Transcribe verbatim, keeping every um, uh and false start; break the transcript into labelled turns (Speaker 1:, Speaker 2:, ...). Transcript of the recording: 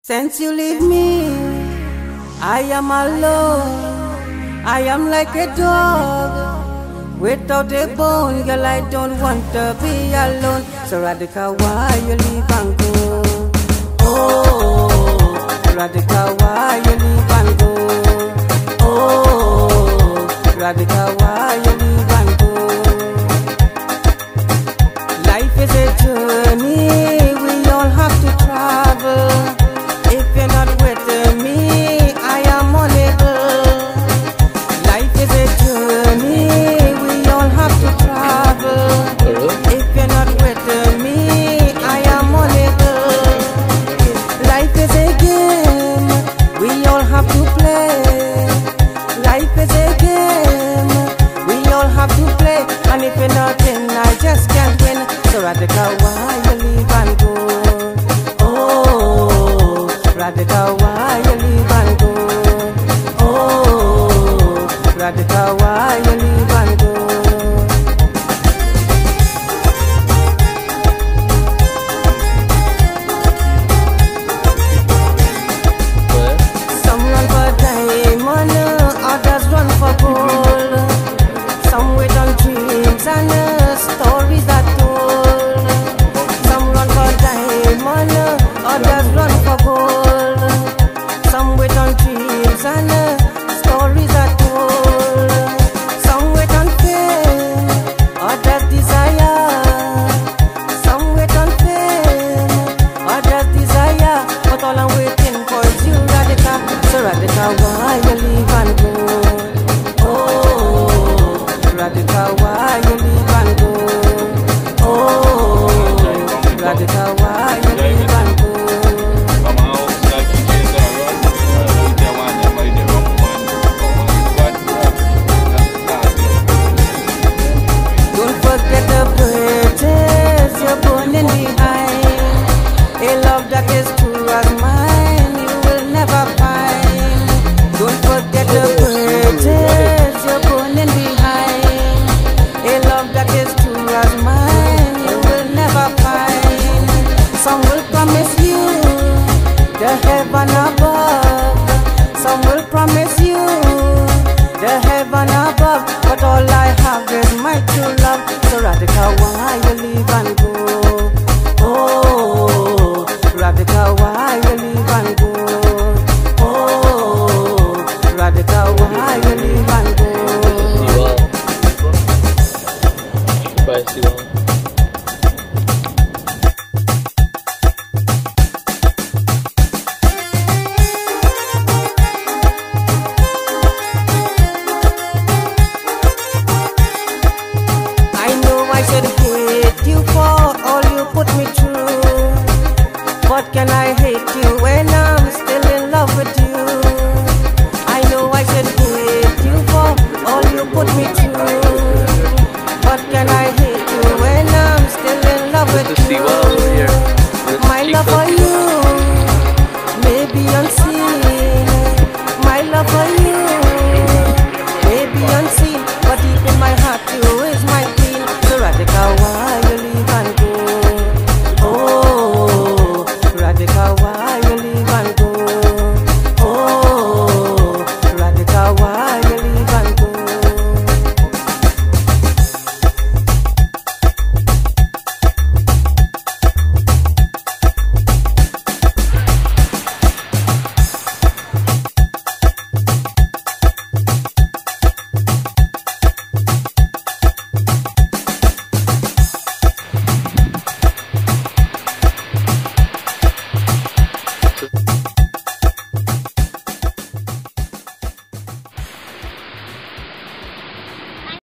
Speaker 1: Since you leave me, I am alone. I am like a dog without a bone. Girl, I don't want to be alone. So radical, why you leave and go? Oh, radical, why you leave and go? Oh, radical, why you leave and go? Life is a journey, we all have to travel. If you're not with me, I am unable. Life is a journey, we all have to travel. If you're not with me, I am unable. Life is a game, we all have to play. Life is a game, we all have to play. And if you're not in, I just can't win. So radical, why you leave and go? Radical, why you leave and go? Oh, radical, why you leave and go? Some run for diamond, others run for gold. Some wait on dreams and uh, stories that told. Some run for diamond, others run for gold. Some wait on dreams and uh, stories are told. Some wait on fame, others desire. Some wait on fame, others desire. But all I'm waiting for is you, radical. So radical, why you leave and go? Oh, radical, why you leave and go? Oh, radical, why you leave and go? A love that is true as mine, you will never find. Don't forget the bridges you're burning behind. A love that is true as mine, you will never find. Some will promise you the heaven above. Some will promise you the heaven above. But all I have is my true love. So radical, why you leave and go? Oh, radical, why you leave and go? Oh, radical, why you leave and go? I know I should hate you for all you put me through. But can I hate you when I'm still in love with you? I know I should hate you for all you put me through. But can I hate you when I'm still in love with you?